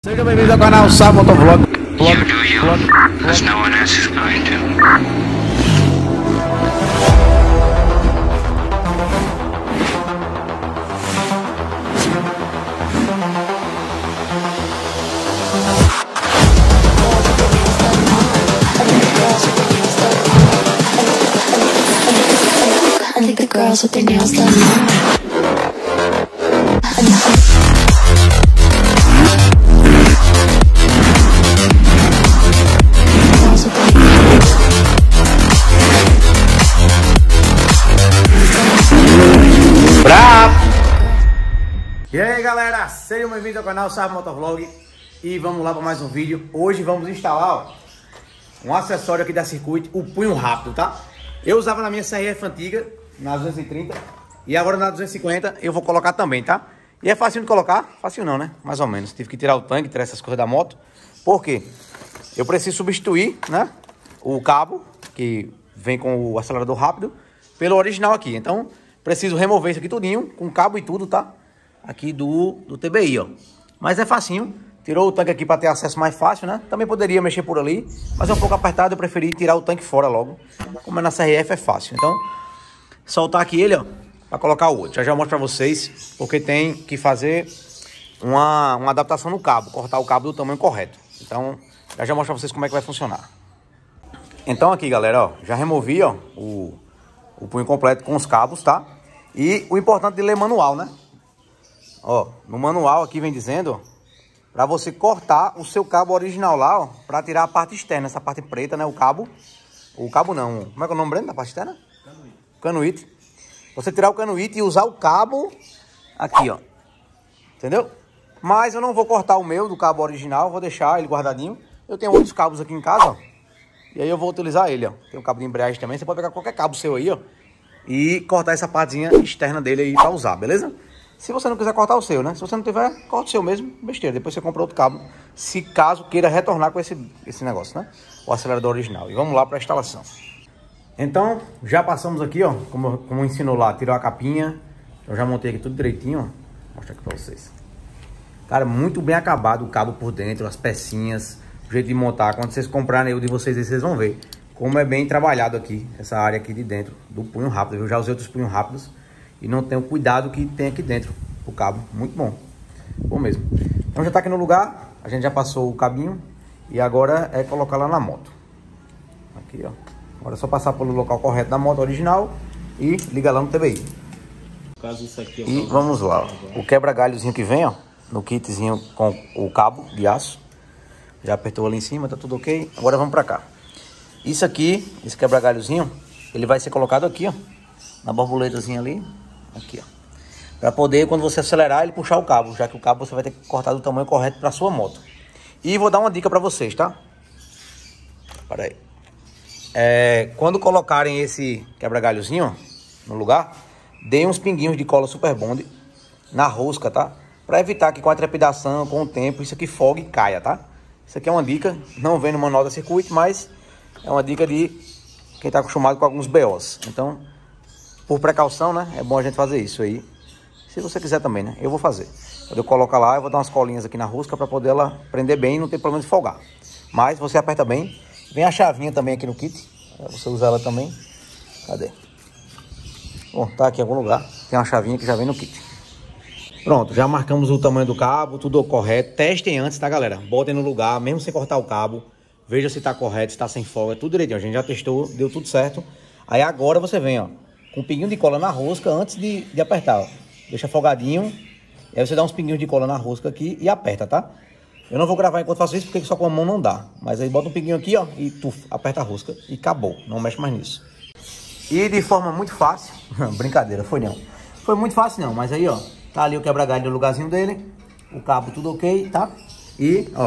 Seja bem-vindo ao canal Sá Motovlog. You do you, as no one else is going to. I think the girls with their nails done. E aí galera, sejam bem-vindos ao canal Sá Motovlog. E vamos lá para mais um vídeo. Hoje vamos instalar um acessório aqui da Circuit, o punho rápido, tá? Eu usava na minha CRF antiga, na 230, e agora na 250 eu vou colocar também, tá? E é fácil de colocar, fácil não, né? Mais ou menos. Tive que tirar o tanque, tirar essas coisas da moto. Por quê? Eu preciso substituir, né, o cabo que vem com o acelerador rápido pelo original aqui. Então preciso remover isso aqui tudinho, com cabo e tudo, tá? Aqui do TBI, ó. Mas é facinho. Tirou o tanque aqui para ter acesso mais fácil, né? Também poderia mexer por ali, mas é um pouco apertado. Eu preferi tirar o tanque fora logo. Como é na CRF é fácil. Então, soltar aqui ele, ó, para colocar o outro. Já mostro para vocês, porque tem que fazer uma adaptação no cabo. Cortar o cabo do tamanho correto. Então, já mostro para vocês como é que vai funcionar. Então aqui, galera, ó, já removi, ó, o punho completo com os cabos, tá? E o importante de ler manual, né? Ó, no manual aqui vem dizendo, ó, para você cortar o seu cabo original lá, ó, para tirar a parte externa, essa parte preta, né, o cabo não, como é que é o nome, Breno, da parte externa? Canuíte. Você tirar o canuíte e usar o cabo aqui, ó, entendeu? Mas eu não vou cortar o meu do cabo original, vou deixar ele guardadinho. Eu tenho outros cabos aqui em casa, ó, e aí eu vou utilizar ele, ó. Tem um cabo de embreagem também, você pode pegar qualquer cabo seu aí, ó, e cortar essa partezinha externa dele aí para usar, beleza? Se você não quiser cortar o seu, né? Se você não tiver, corta o seu mesmo, besteira. Depois você compra outro cabo, se caso queira retornar com esse negócio, né? O acelerador original. E vamos lá para a instalação. Então, já passamos aqui, ó, como ensinou lá, tirou a capinha. Eu já montei aqui tudo direitinho, ó. Vou mostrar aqui para vocês. Cara, muito bem acabado o cabo por dentro, as pecinhas, o jeito de montar. Quando vocês comprarem o de vocês aí, vocês vão ver como é bem trabalhado aqui, essa área aqui de dentro do punho rápido. Eu já usei outros punhos rápidos e não tenho o cuidado que tem aqui dentro o cabo. Muito bom. Bom mesmo. Então já tá aqui no lugar. A gente já passou o cabinho. E agora é colocar lá na moto. Aqui, ó. Agora é só passar pelo local correto da moto original e liga lá no TBI. Caso isso aqui, E vamos lá, ó. O quebra-galhozinho que vem, ó, no kitzinho com o cabo de aço. Já apertou ali em cima, tá tudo ok. Agora vamos pra cá. Isso aqui, esse quebra-galhozinho, ele vai ser colocado aqui, ó, na borboletazinha ali. Aqui, ó. Para poder, quando você acelerar, ele puxar o cabo. Já que o cabo você vai ter que cortar do tamanho correto para sua moto. E vou dar uma dica para vocês, tá? Para aí. Quando colocarem esse quebra-galhozinho no lugar, deem uns pinguinhos de cola Super Bond na rosca, tá? Para evitar que com a trepidação, com o tempo, isso aqui fogue e caia, tá? Isso aqui é uma dica, não vem no manual da Circuit, mas é uma dica de quem está acostumado com alguns BOs. Então, por precaução, né? É bom a gente fazer isso aí. Se você quiser também, né? Eu vou fazer. Quando eu colocar lá, eu vou dar umas colinhas aqui na rosca para poder ela prender bem e não ter problema de folgar. Mas você aperta bem. Vem a chavinha também aqui no kit. Você usa ela também. Cadê? Bom, tá aqui em algum lugar. Tem uma chavinha que já vem no kit. Pronto, já marcamos o tamanho do cabo, tudo correto. Testem antes, tá, galera? Botem no lugar, mesmo sem cortar o cabo. Veja se tá correto, se tá sem folga, tudo direitinho. A gente já testou, deu tudo certo. Aí agora você vem, ó, com um pinguinho de cola na rosca antes de apertar, ó. Deixa folgadinho. E aí você dá uns pinguinhos de cola na rosca aqui e aperta, tá? Eu não vou gravar enquanto faço isso, porque só com a mão não dá. Mas aí bota um pinguinho aqui, ó, e aperta a rosca e acabou. Não mexe mais nisso. E de forma muito fácil... Brincadeira, foi não. Foi muito fácil não, mas aí, ó, tá ali o quebra-galho no lugarzinho dele. O cabo tudo ok, tá? E, ó,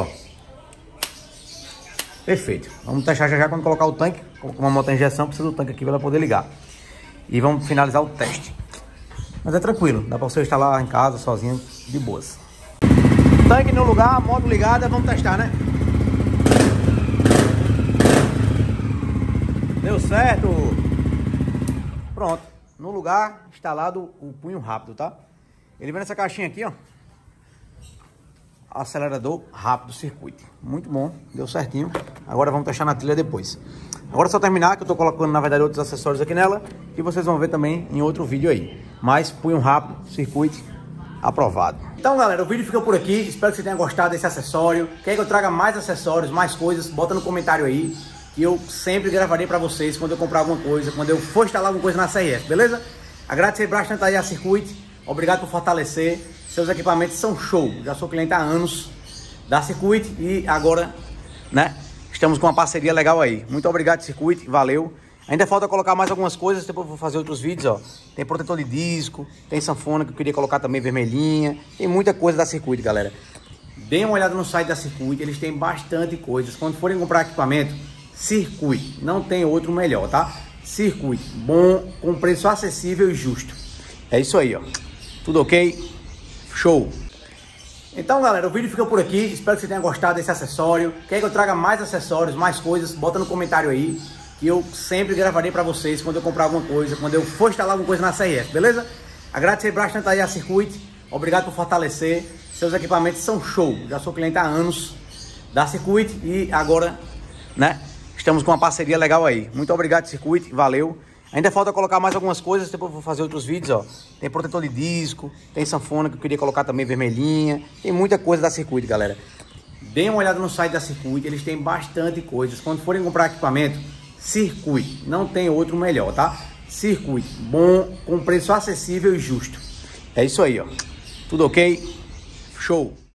perfeito. Vamos testar já quando colocar o tanque. Com uma moto injeção, precisa do tanque aqui para ela poder ligar. E vamos finalizar o teste. Mas é tranquilo, dá para você instalar em casa, sozinho, de boas. Tanque no lugar, moto ligada, vamos testar, né? Deu certo! Pronto, no lugar instalado o punho rápido, tá? Ele vem nessa caixinha aqui, ó. acelerador rápido circuito. Muito bom, deu certinho. Agora vamos testar na trilha depois. Agora é só terminar, que eu tô colocando na verdade outros acessórios aqui nela, que vocês vão ver também em outro vídeo aí. Mas punho rápido, circuito aprovado. Então galera, o vídeo fica por aqui. Espero que você tenha gostado desse acessório. Quer que eu traga mais acessórios, mais coisas? Bota no comentário aí, que eu sempre gravarei pra vocês quando eu comprar alguma coisa, quando eu for instalar alguma coisa na CRF, beleza? Agradecer bastante aí a Circuit. Obrigado por fortalecer. Seus equipamentos são show. Já sou cliente há anos da Circuit e agora, né, estamos com uma parceria legal aí. Muito obrigado, Circuit. Valeu. Ainda falta colocar mais algumas coisas, depois eu vou fazer outros vídeos, ó. Tem protetor de disco, tem sanfona que eu queria colocar também vermelhinha. Tem muita coisa da Circuit, galera. Deem uma olhada no site da Circuit, eles têm bastante coisas. Quando forem comprar equipamento, Circuit, não tem outro melhor, tá? Circuit, bom, com preço acessível e justo. É isso aí, ó. Tudo ok? Show! Então, galera, o vídeo fica por aqui. Espero que você tenha gostado desse acessório. Quer que eu traga mais acessórios, mais coisas? Bota no comentário aí, que eu sempre gravarei pra vocês quando eu comprar alguma coisa, quando eu for instalar alguma coisa na CRF, beleza? Agradecer bastante aí a Circuit. Obrigado por fortalecer. Seus equipamentos são show. Já sou cliente há anos da Circuit e agora, né, estamos com uma parceria legal aí. Muito obrigado, Circuit. Valeu. Ainda falta colocar mais algumas coisas, depois eu vou fazer outros vídeos, ó. Tem protetor de disco, tem sanfona que eu queria colocar também vermelhinha. Tem muita coisa da Circuit, galera. Deem uma olhada no site da Circuit, eles têm bastante coisas. Quando forem comprar equipamento, Circuit, não tem outro melhor, tá? Circuit, bom, com preço acessível e justo. É isso aí, ó. Tudo ok? Show!